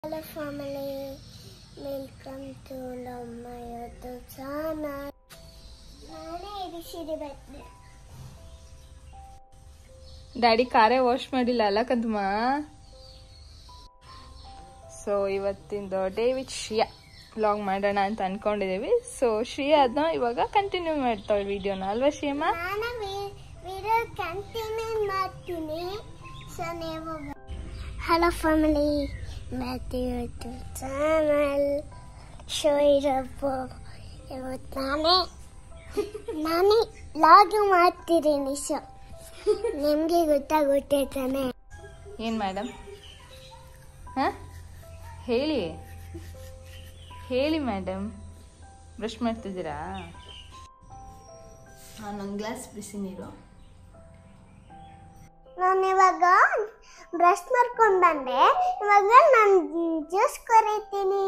Hello family, welcome to my YouTube channel. ನಾನೇ ಎಡಿಸಿದೆ ಬರ್ತದೆ. Daddy ಕಾರೇ wash ಮಾಡಿಲ್ಲ ಅಲ್ಲ ಕಂದಮ್ಮ. ಸೊ ಇವತ್ತಿಂದು ಡೇ ವಿತ್ ಶ್ರಿಯಾ ವ್ಲಾಗ್ ಮಾಡೋಣ ಅಂತ ಅನ್ಕೊಂಡಿದೀವಿ. ಸೊ ಶ್ರಿಯಾ ಅದನ್ನ ಇವಾಗ ಕಂಟಿನ್ಯೂ ಮಾಡ್ತಾಳೆ ವಿಡಿಯೋನ ಅಲ್ವಾ ಶ್ರಿಯಮ್ಮ? ನಾನು ವಿಡಿಯೋ ಕಂಟಿನ್ಯೂ ಮಾಡ್ತೀನಿ. ಸೊ ನೀವು Hello family, my YouTube channel. ಶೋ ಇರಪ್ಪ ಇವತ್ತು ನಾನೇ ಲಾಗ್ ಮಾಡ್ತಿದ್ದೀನಿ. ಸೊ ನಿಮಗೆ ಗೊತ್ತಾಗುತ್ತೆ ತಾನೆ? ಏನ್ ಮೇಡಮ್? ಹಾ ಹೇಳಿ ಮೇಡಮ್. ಬ್ರಷ್ ಮಾಡ್ತಿದ್ದೀರಾ? ನಾನೊಂದು ಗ್ಲಾಸ್ ಬಿಸಿ ನೀರು. ನಾನು ಇವಾಗ ಬ್ರಷ್ ಮಾಡ್ಕೊಂಡು ಬಂದೆ. ಇವಾಗ ನಾನು ಜ್ಯೂಸ್ ಕರೀತೀನಿ.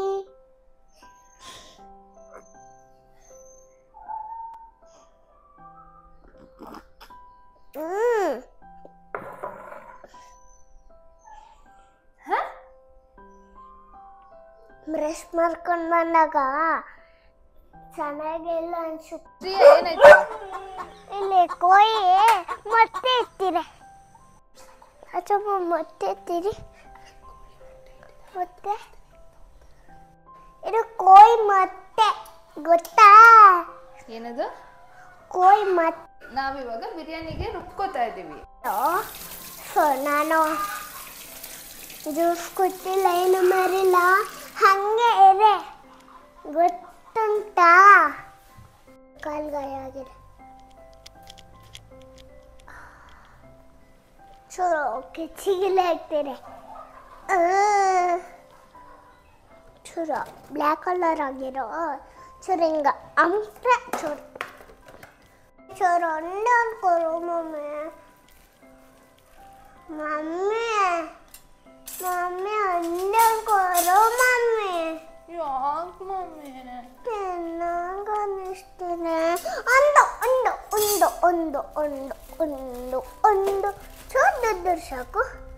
ಬ್ರಷ್ ಮಾಡ್ಕೊಂಡು ಬಂದಾಗ ಚೆನ್ನಾಗಿಲ್ಲ ಅನ್ಸುತ್ತೆ. ಏನಾಯ್ತು? ಇಲ್ಲಿ ಕೋಯಿ ಮತ್ತೆ ಎತ್ತಿರೆ ಅಥವಾ ಮತ್ತೆ ಎತ್ತಿರಿ. ಮತ್ತೆ ಇದು ಕೋಯಿ ಮತ್ತೆ ಗೊತ್ತಾ? ಏನದು? ಕೋಯಿ ಮತ್ತೆ. ನಾವಿವಾಗ ಬಿರಿಯಾನಿಗೆ ರುಬ್ಕೋತಾ ಇದ್ದೀವಿ. ಸೊ ನಾನು ಜ್ಯೂಸ್ ಕೊಟ್ಟಿಲ್ಲ, ಏನು ಮಾರಿಲ್ಲ, ಹಂಗೆ ಇದೆ. ಗೊತ್ತುಂಟಾ? ಕಾಲ್ಗಾಯ ಆಗಿದೆ. ಚೂರು ಕೆಚ್ಚಿಗಿಲೆ ಆಗ್ತಿದೆ. ಚೂರು ಬ್ಲ್ಯಾಕ್ ಕಲರ್ ಆಗಿರೋ ಚೂರು ಹಿಂಗ ಅಂಪ್ರೆ ಚೂರು ಅಂಡೆ ಅನ್ಕೋರು ಮಮ್ಮಿ. ಅಂಡೆ ಅನ್ಕೋರು ಮಮ್ಮಿ. ಯಾಕೆ ಮಮ್ಮಿ? ಚೆನ್ನಾಗ ಅನಿಸ್ತಿದೆ. ಒಂದು ಚೂರು ಸಾಕು.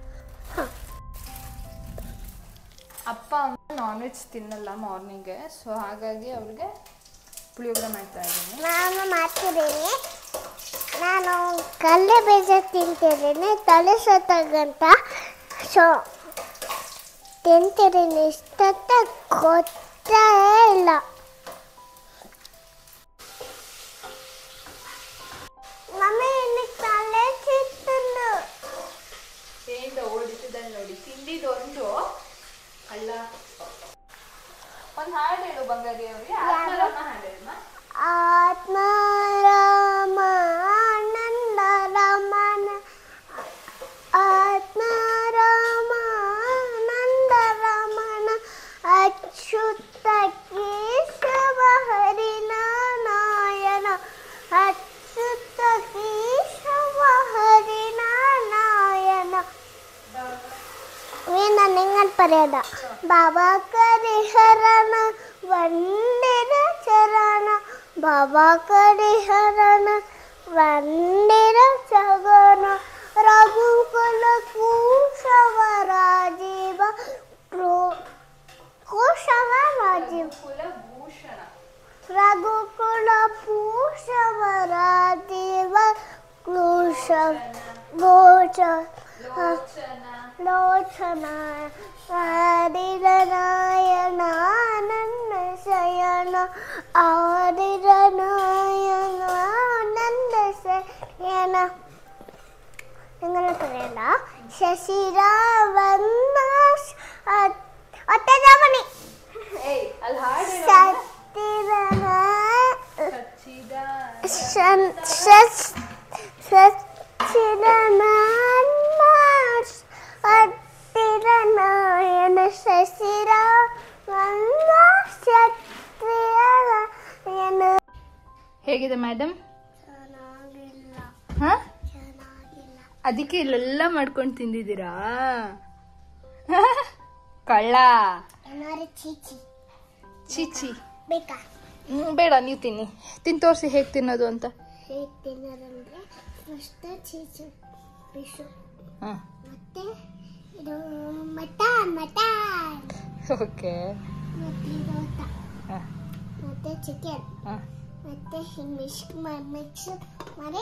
ಅಪ್ಪ ಅಮ್ಮ ನಾನ್ ವೆಜ್ ತಿನ್ನಲ್ಲ ಮಾರ್ನಿಂಗ್ಗೆ. ಸೊ ಹಾಗಾಗಿ ಅವ್ರಿಗೆ ಪುಳಿಯೋಗರೆ ಮಾಡ್ತಾ ಇದ್ದೀನಿ. ನಾನು ಮಾಡ್ತಿದ್ದೀನಿ. ನಾನು ಕಡಲೆ ಬೀಜ ತಿಂತಿದ್ದೀನಿ ತಲೆ ಸತ್ತಾಗಂತ. ಸೊ ತಿಂತಿದ್ದೀನಿ. ಇಷ್ಟಂತ ಗೊತ್ತೇ ಇಲ್ಲ. ಮಮ್ಮಿ ಇನ್ನಕ್ಕೆ ತಲೆ ಸಿಕ್ತಲ್ಲ. ಏನಿಂದ ಓಡಿಸಿದಲ್ಲಿ ನೋಡಿ ತಿಂದಿದ್ದೊಂದು ಅಲ್ಲ. ಒಂದು ಹಾಡು ಹೇಳು ಬಂಗಾರಿ ಅವ್ರಿಗೆ. ಆತ್ಮರಾಮ ಹಾಡು ಹೇಳಮ್ಮ. ಆತ್ಮರಾಮ ಆನಂದ ರಮಣ, ಆತ್ಮರಾಮ ಆನಂದ ರಮಣ, ಅಚ್ಯುತ ಕೇಶವ ಹರಿನಾರಾಯಣ, ಅಚ್ಯುತ ಕೇಶವ ಹರಿನಾರಾಯಣ. ನಾನು ಹೆಂಗನ್ ಪರ್ಯದ ಬಾಬಾ ಕರಿಹರಣ ವಂದಿರ ಚರಣ, ಬಾಬಾ ಕರಿಹರಣ ವಂದಿರ ಚಗನ, ರಘುಕುಲ ಕೂಶವ ರಾಜೀವ ಕೂಶವ ರಾಜೀವ, ರಘುಕುಲ ಭೂಷವ ರಾಜೀವ ಕೂಶ ಗೋಚ ಲೋಚನ, ಆದಿರನಾಯಣ ನನ್ನ ಶಯನ, ಆದಿರನಾಯಣ ನನ್ನ ಶಯನ. ನಿಂಗನ ಕರೆಯಲ್ಲ. ಶಶಿರಾವನ್ನ ಅತ್ತಜಾಮಣಿ ಸತ್ತಿರನ ಹತ್ತಿರನಾಯನ ಶಶಿರಾವನ್ನ ಕ್ಷತ್ರಿಯನ. ಹೇಗಿದೆ ಮೇಡಮ್? ಚೆನ್ನಾಗಿಲ್ಲ. ಹಾ ಚೆನ್ನಾಗಿಲ್ಲ. ಅದಕ್ಕೆ ಇಲ್ಲೆಲ್ಲ ಮಾಡ್ಕೊಂಡು ತಿಂದಿದ್ದೀರಾ? ಕಳ್ಳ. ಏನಾರು ಚೀಚಿ ಚೀಚಿ ಬೇಕಾ? ಬೇಡ, ನೀವು ತಿನ್ನಿ. ತೋರಿಸಿ ಹೇಗೆ ತಿನ್ನೋದು ಅಂತ. ಹೇಗೆ ತಿನ್ನೋದಂದ್ರೆ ಫಸ್ಟ್ ಚೀಚಿ ಪಿಶು, ಮತ್ತೆ ಇದು ಮಟನ್ ಓಕೆ. ಮತ್ತೆ ರೋಟ ಮತ್ತೆ ಚಿಕನ್ ಮತ್ತೆ ಮಿಕ್ಸ್ ಮಾಡಿ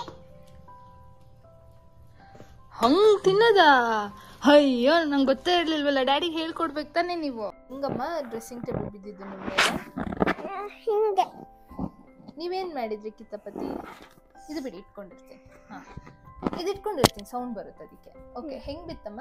ಹಂಗ್ ತಿನ್ನೋದಾ? ಅಯ್ಯೋ ನಂಗೆ ಗೊತ್ತೇ ಇರ್ಲಿಲ್ವಲ್ಲ. ಡ್ಯಾಡಿಗೆ ಹೇಳ್ಕೊಡ್ಬೇಕು ತಾನೇ ನೀವು. ಹಂಗಮ್ಮ ಡ್ರೆಸ್ಸಿಂಗ್ ಟೇಬಲ್ ಬಿದ್ದಿದ್ದು ನಿಮ್ಮ ಮೇಲೆ? ಹಿಂಗೆ. ನೀವೇನು ಮಾಡಿದ್ರಿ ಕಿತಾಪತಿ? ಇದು ಬಿಡಿ, ಇಟ್ಕೊಂಡಿರ್ತೀನಿ. ಹಾಂ, ಇದು ಇಟ್ಕೊಂಡಿರ್ತೀನಿ, ಸೌಂಡ್ ಬರುತ್ತೆ ಅದಕ್ಕೆ. ಓಕೆ, ಹೆಂಗೆ ಬಿತ್ತಮ್ಮ?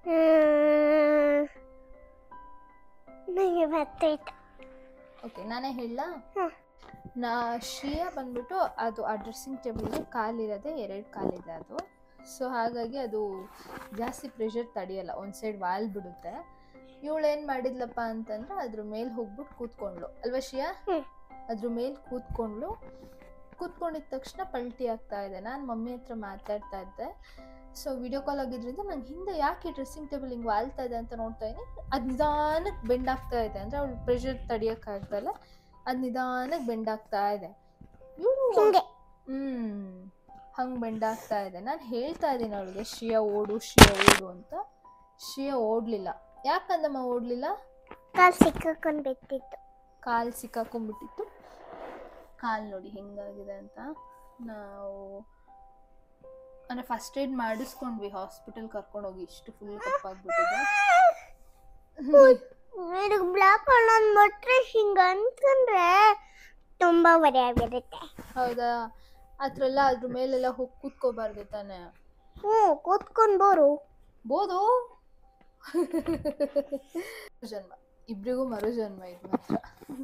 ನನಗೆ ಗೊತ್ತಾಯ್ತು. ಓಕೆ, ನಾನೇ ಹೇಳಲಾ? ಶ್ರೇಯಾ ಬಂದ್ಬಿಟ್ಟು ಅದು ಆ ಡ್ರೆಸ್ಸಿಂಗ್ ಟೇಬಲ್ಗೆ ಕಾಲಿರೋದೆ 2 ಕಾಲಿದೆ ಅದು. ಸೊ ಹಾಗಾಗಿ ಅದು ಜಾಸ್ತಿ ಪ್ರೆಷರ್ ತಡೆಯಲ್ಲ, ಒಂದು ಸೈಡ್ ವಾಲ್ ಬಿಡುತ್ತೆ. ಇವಳು ಏನು ಮಾಡಿದ್ಲಪ್ಪ ಅಂತಂದ್ರೆ ಅದ್ರ ಮೇಲೆ ಹೋಗ್ಬಿಟ್ಟು ಕೂತ್ಕೊಂಡ್ಳು ಅಲ್ವಾ ಶ್ರೇಯಾ? ಅದ್ರ ಮೇಲೆ ಕೂತ್ಕೊಂಡಿದ್ದ ತಕ್ಷಣ ಪಲ್ಟಿ ಆಗ್ತಾ ಇದೆ. ನಾನು ಮಮ್ಮಿ ಹತ್ರ ಮಾತಾಡ್ತಾ ಇದ್ದೆ. ಸೊ ವಿಡಿಯೋ ಕಾಲ್ ಆಗಿದ್ರಿಂದ ನಂಗೆ ಹಿಂದೆ ಯಾಕೆ ಡ್ರೆಸ್ಸಿಂಗ್ ಟೇಬಲ್ ಹಿಂಗೆ ವಾಲ್ತಾ ಇದೆ ಅಂತ ನೋಡ್ತಾ ಇದ್ದೀನಿ. ಅದು ನಿಧಾನಕ್ಕೆ ಬೆಂಡ್ ಆಗ್ತಾ ಇದೆ. ಅಂದರೆ ಅವಳು ಪ್ರೆಷರ್ ತಡೆಯೋಕ್ಕಾಗ್ತಲ್ಲ, ಅದು ನಿಧಾನಕ್ಕೆ ಬೆಂಡ್ ಆಗ್ತಾ ಇದೆ. ಇವಳು ಹಂಗೆ ಬೆಂಡ್ ಆಗ್ತಾ ಇದೆ. ನಾನು ಹೇಳ್ತಾ ಇದ್ದೀನಿ ಅವಳಿಗೆ ಶ್ರೇಯಾ ಓಡು ಅಂತ. ಶ್ರೇಯಾ ಓಡಲಿಲ್ಲ. ಯಾಕಂದಮ್ಮ ಓಡಲಿಲ್ಲ? ಕಾಲು ಸಿಕ್ಕಾಕೊಂಡ್ಬಿಟ್ಟಿತ್ತು. ಕಾಲು ನೋಡಿ ಹೆಂಗಾಗಿದೆ ಅಂತ. ನಾವು ಅಂದರೆ ಫಸ್ಟ್ ಏಡ್ ಮಾಡಿಸ್ಕೊಂಡ್ವಿ, ಹಾಸ್ಪಿಟಲ್ ಕರ್ಕೊಂಡೋಗಿ. ಇಷ್ಟು ಫುಲ್ ಕಪ್ಪಾಗ್ಬಿಟ್ಟಿದೆ. ಬ್ಲಾಕ್ ಬಿಟ್ರೆ ಹಿಂಗೆ ಅಂತಂದ್ರೆ ತುಂಬ ಬರೆಯಾಗಿರುತ್ತೆ. ಹೌದಾ? ಅದ್ರೆಲ್ಲ ಅದ್ರ ಮೇಲೆಲ್ಲ ಹೋಗಿ ಕೂತ್ಕೋಬಾರ್ದು ತಾನೆ? ಕೂತ್ಕೊಂಡು ಬೋದು ಜನ್ಮ, ಇಬ್ರಿಗೂ ಮರು ಜನ್ಮ ಇದು ಮಾತ್ರ.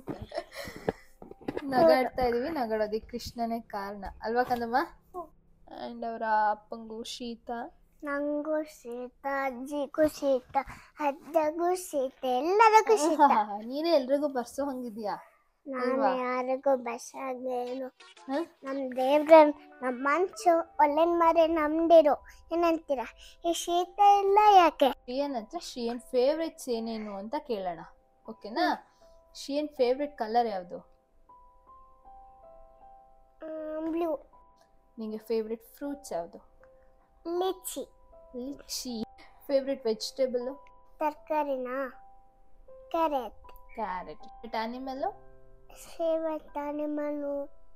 ನಗಾಡ್ತಾ ಇದೀವಿ. ನಗಾಡೋದಕ್ಕೆ ಕೃಷ್ಣನೇ ಕಾರಣ ಅಲ್ವಾ ಕಂದಮ್ಮ? ಆ್ಯಂಡ್ ಅವರ ಅಪ್ಪಂಗೂ ಶೀತ, ನಂಗೂ ಶೀತ, ಅಜ್ಜಿಗೂ ಶೀತ, ಅಜ್ಜಗೂ ಶೀತ, ಎಲ್ಲರಿಗೂ ಶೀತ. ನೀನೇ ಎಲ್ರಿಗೂ ಬರ್ಸೋ ಹಂಗಿದ್ಯಾ? ನಾನು ಯಾರಿಗೂ ಬಸ್ಸಾಗೇನು. ನಮ್ಮ ದೇವ್ರ ನಮ್ಮ ಮನ್ಸು ಒಳ್ಳೆನ್ ಮಾರೆ ನಮ್ದಿರು. ಏನಂತೀರ? ಈ ಶೀತ ಇಲ್ಲ ಯಾಕೆ? ಶ್ರೇಯನ್ ಹತ್ರ ಶ್ರೇಯನ್ ಫೇವ್ರೆಟ್ಸ್ ಏನೇನು ಅಂತ ಕೇಳೋಣ, ಓಕೆನಾ? ಶ್ರೇಯನ್ ಫೇವ್ರೆಟ್ ಕಲರ್ ಯಾವುದು? ಬ್ಲೂ. ನಿಂಗೆ ಫೇವ್ರೆಟ್ ಫ್ರೂಟ್ಸ್ ಯಾವುದು? ಲಿಚಿ. Favourite vegetable? ತರಕಾರಿನಾ? Carrot. Favourite animal? Favourite animal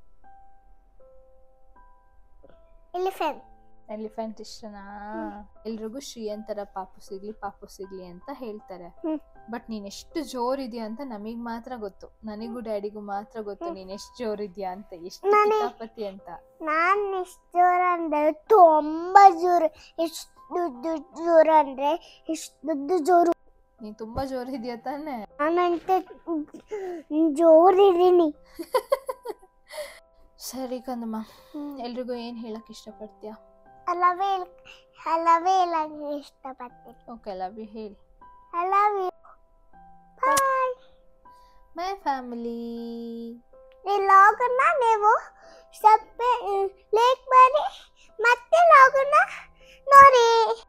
elephant ಇಷ್ಟನಾ? ಎಲ್ರಿಗೂ ಶ್ರೇಯನ್ ತರ ಪಾಪು ಸಿಗ್ಲಿ ಅಂತ ಹೇಳ್ತಾರೆ. ಬಟ್ ನೀನ್ ಎಷ್ಟು ಜೋರಿದ್ಯಾ ಅಂತ ನಮಗ್ ಮಾತ್ರ ಗೊತ್ತು. ನನಗೂ ಡ್ಯಾಡಿಗೂ ಮಾತ್ರ ಗೊತ್ತು ನೀನ್ ಎಷ್ಟು ಜೋರಿದ್ಯಾ ಅಂತ, ಎಷ್ಟು ಕಿತಾಪತಿ ಅಂತ. ನಾನ್ ಎಷ್ಟು ಜೋರ ಅಂದ್ರೆ ತುಂಬಾ ಜೋರು. ಎಷ್ಟು ಜೋರ ಅಂದ್ರೆ ಎಷ್ಟು ಜೋರು. ನೀನ್ ತುಂಬಾ ಜೋರಿದ್ಯಾ ತಾನೆ? ನಾನಂತೆ ಜೋರಿದ್ದೀನಿ. ಸರಿ ಕಂದಮ್ಮ, ಎಲ್ರಿಗೂ ಏನ್ ಹೇಳಕ್ ಇಷ್ಟಪಡ್ತೀಯಾ? ಲವ್ ಹೇಳಕ್ಕೆ ಇಷ್ಟಪಡ್ತೀನಿ. ಓಕೆ, ಲವ್ ಯು ಹೇಳಿ. I love you. Bye my family. ಈ ಲಾಗನ್ನ ನೀವು ಲೈಕ್ ಮಾಡಿ ಮತ್ತೆ ಲಾಗನ್ನ ನೋಡಿ.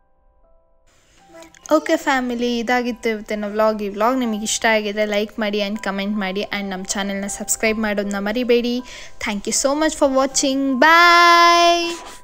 ಓಕೆ ಫ್ಯಾಮಿಲಿ, ಇದಾಗಿತ್ತು ಇವತ್ತಿನ ವ್ಲಾಗ್. ಈ ವ್ಲಾಗ್ ನಿಮಗೆ ಇಷ್ಟ ಆಗಿದ್ರೆ ಲೈಕ್ ಮಾಡಿ ಆ್ಯಂಡ್ ಕಮೆಂಟ್ ಮಾಡಿ ಆ್ಯಂಡ್ ನಮ್ಮ ಚಾನೆಲ್ನ ಸಬ್ಸ್ಕ್ರೈಬ್ ಮಾಡೋದನ್ನ ಮರಿಬೇಡಿ. Thank you so much for watching. Bye.